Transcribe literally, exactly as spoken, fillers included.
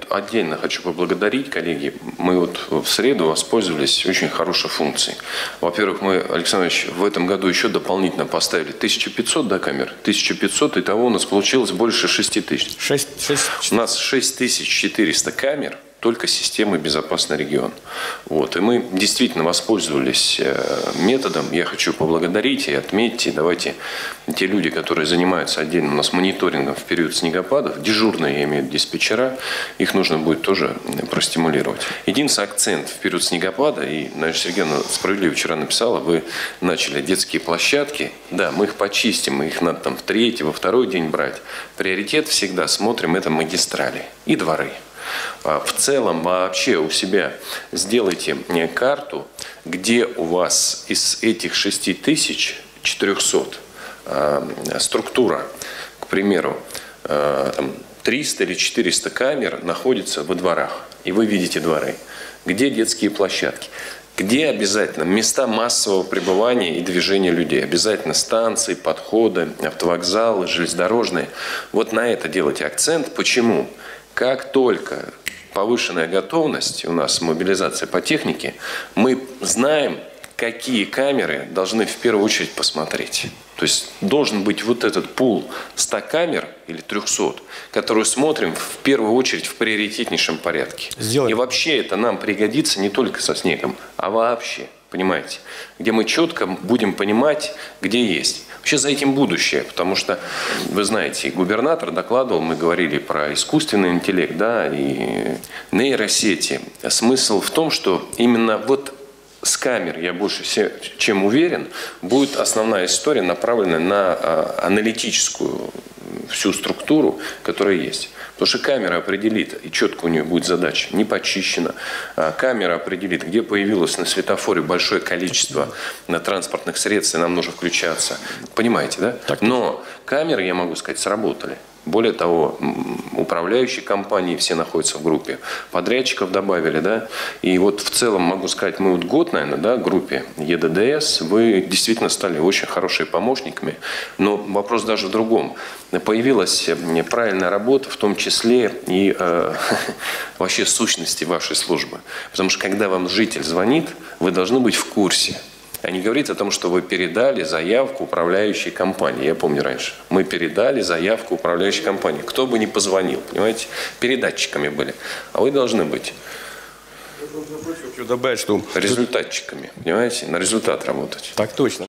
отдельно хочу поблагодарить, коллеги. Мы вот в среду воспользовались очень хорошей функцией. Во-первых, мы, Александр Ильич, в этом году еще дополнительно поставили тысячу пятьсот да, камер. тысяча пятьсот, и того у нас получилось больше шести тысяч. шесть, шесть, у нас шесть тысяч четыреста камер. Только системы «Безопасный регион». Вот. И мы действительно воспользовались методом. Я хочу поблагодарить и отметить. И давайте те люди, которые занимаются отдельно у нас мониторингом в период снегопадов, дежурные, я имею в виду диспетчера, их нужно будет тоже простимулировать. Единственный акцент в период снегопада, и Надежда Сергеевна справедливо вчера написала, вы начали детские площадки. Да, мы их почистим, мы их надо там в третий, во второй день брать. Приоритет всегда смотрим, это магистрали и дворы. В целом вообще у себя сделайте мне карту, где у вас из этих шести тысяч четырёхсот э, структура, к примеру, э, там, триста или четыреста камер находится во дворах, и вы видите дворы, где детские площадки. Где обязательно места массового пребывания и движения людей. Обязательно станции, подходы, автовокзалы, железнодорожные. Вот на это делайте акцент. Почему? Как только повышенная готовность, у нас мобилизация по технике, мы знаем, какие камеры должны в первую очередь посмотреть. То есть должен быть вот этот пул ста камер или трёхсот, которую смотрим в первую очередь в приоритетнейшем порядке. Сделаем. И вообще это нам пригодится не только со снегом, а вообще, понимаете, где мы четко будем понимать, где есть. Вообще за этим будущее, потому что, вы знаете, губернатор докладывал, мы говорили про искусственный интеллект, да, и нейросети. Смысл в том, что именно вот с камер, я больше все, чем уверен, будет основная история, направленная на а, аналитическую всю структуру, которая есть. Потому что камера определит, и четко у нее будет задача, не почищена. А камера определит, где появилось на светофоре большое количество на транспортных средств, и нам нужно включаться. Понимаете, да? Так. Но камеры, я могу сказать, сработали. Более того, управляющие компании все находятся в группе, подрядчиков добавили, да, и вот в целом могу сказать, мы вот год, наверное, да, в группе Е Д Д С, вы действительно стали очень хорошими помощниками, но вопрос даже в другом. Появилась правильная работа, в том числе и э, вообще сущности вашей службы, потому что когда вам житель звонит, вы должны быть в курсе. А не говорить о том, что вы передали заявку управляющей компании. Я помню раньше. Мы передали заявку управляющей компании. Кто бы ни позвонил, понимаете, передатчиками были. А вы должны быть добавить, что... результатчиками, понимаете, на результат работать. Так точно.